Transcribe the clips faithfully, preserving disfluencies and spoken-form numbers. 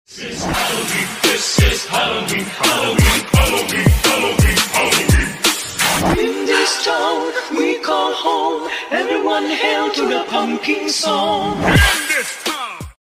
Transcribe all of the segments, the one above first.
This is Halloween, this is Halloween, Halloween, Halloween, Halloween, Halloween. In this town we call home, everyone hail to the pumpkin song. In this town.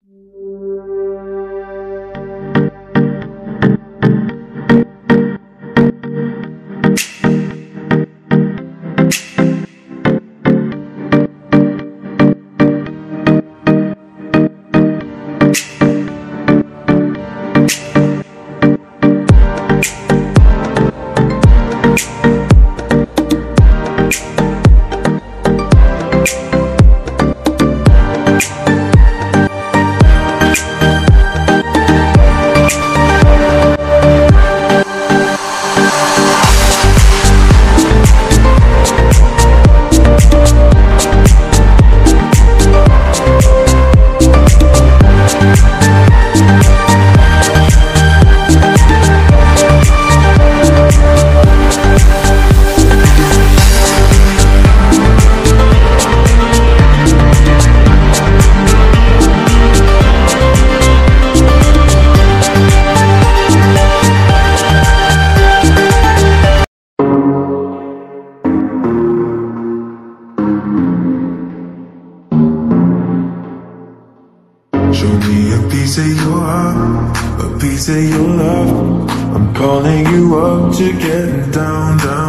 Show me a piece of your heart, a piece of your love. I'm calling you up to get down, down.